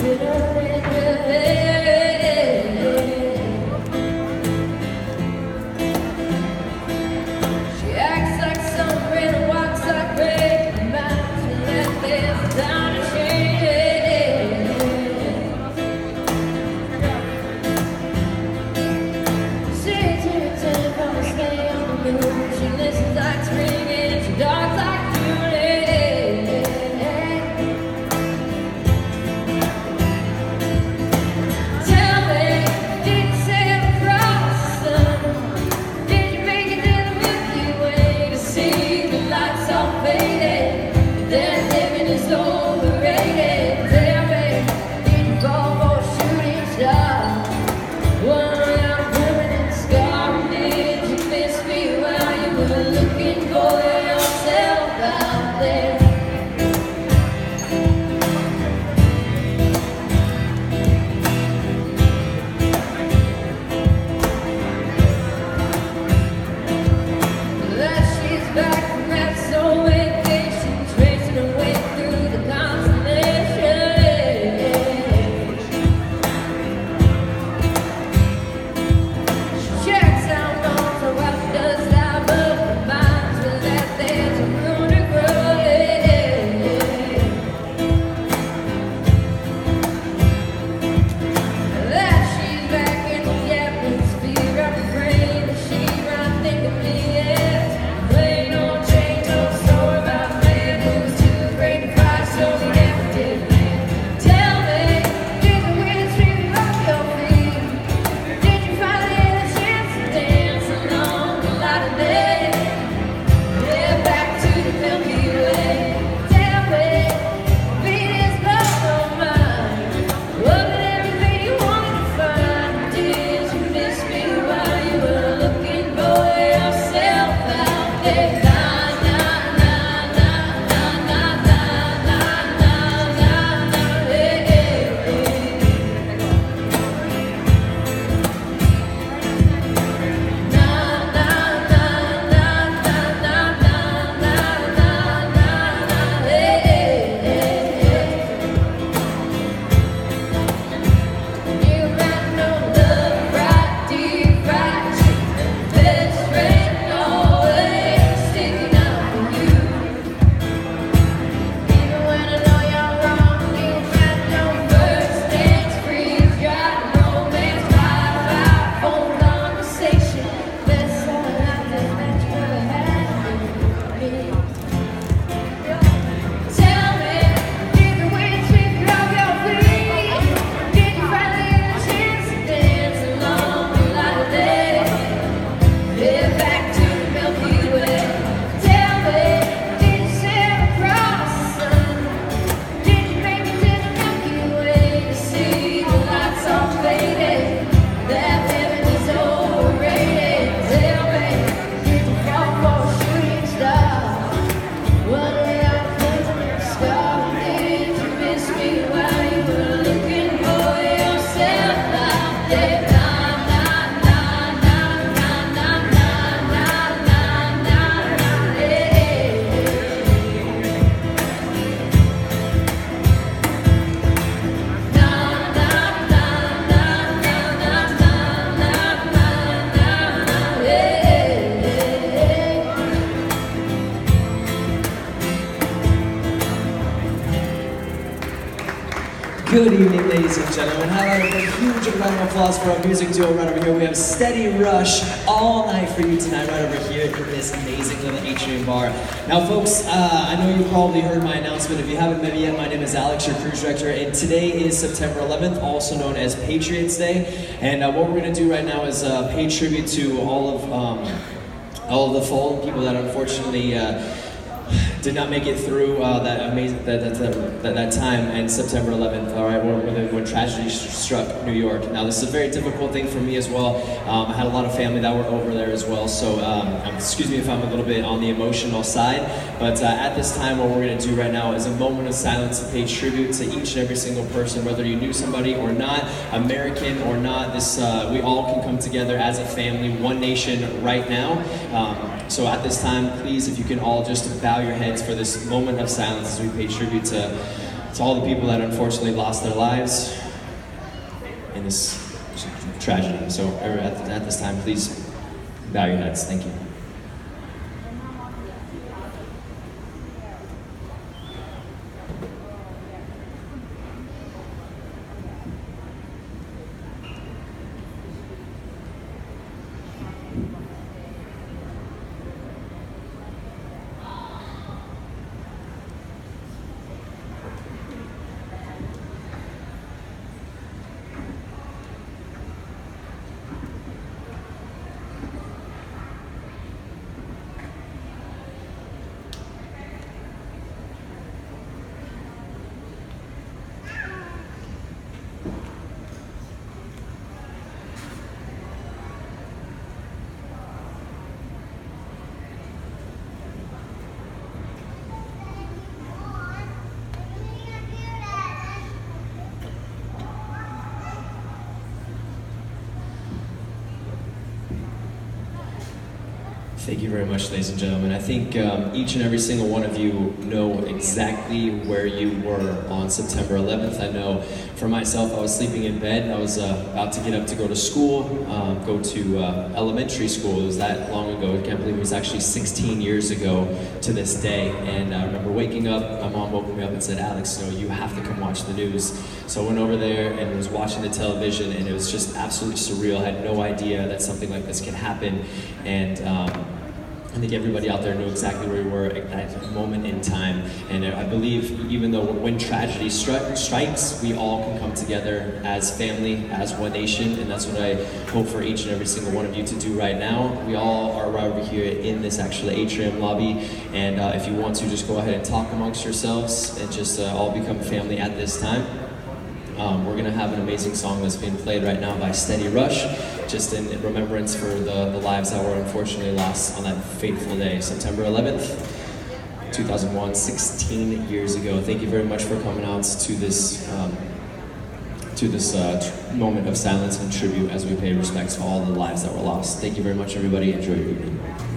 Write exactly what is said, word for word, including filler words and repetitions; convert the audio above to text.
Good evening, ladies and gentlemen. Highlight a huge round of applause for our music duo right over here. We have Steady Rush all night for you tonight right over here at this amazing little atrium bar. Now, folks, uh, I know you probably heard my announcement. If you haven't met me yet, my name is Alex, your cruise director, and today is September eleventh, also known as Patriots Day. And uh, what we're going to do right now is uh, pay tribute to all of um, all of the fallen people that unfortunately uh, did not make it through uh, that amazing that that, that that time and September eleventh. All right, when, when tragedy struck New York. Now, this is a very difficult thing for me as well. Um, I had a lot of family that were over there as well, so um, excuse me if I'm a little bit on the emotional side. But uh, at this time, what we're going to do right now is a moment of silence to pay tribute to each and every single person, whether you knew somebody or not, American or not. This uh, we all can come together as a family, one nation, right now. Um, so at this time, please, if you can all just bow your heads for this moment of silence as we pay tribute to, to all the people that unfortunately lost their lives in this tragedy. So at, at this time, please bow your heads. Thank you. Thank you very much, ladies and gentlemen. I think um, each and every single one of you know exactly where you were on September eleventh. I know for myself, I was sleeping in bed. I was uh, about to get up to go to school, um, go to uh, elementary school. It was that long ago. I can't believe it was actually sixteen years ago to this day. And I remember waking up, my mom woke me up and said, Alex, no, you have to come watch the news. So I went over there and was watching the television, and it was just absolutely surreal. I had no idea that something like this could happen. And um, I think everybody out there knew exactly where we were at that moment in time. And I believe even though when tragedy stri strikes, we all can come together as family, as one nation, and that's what I hope for each and every single one of you to do right now. We all are right over here in this actual atrium lobby, and uh, if you want to, just go ahead and talk amongst yourselves and just uh, all become family at this time. Um, we're gonna have an amazing song that's being played right now by Steady Rush, just in, in remembrance for the, the lives that were unfortunately lost on that fateful day, September eleventh, two thousand one, sixteen years ago. Thank you very much for coming out to this um, to this uh, moment of silence and tribute as we pay respects to all the lives that were lost. Thank you very much, everybody. Enjoy your evening.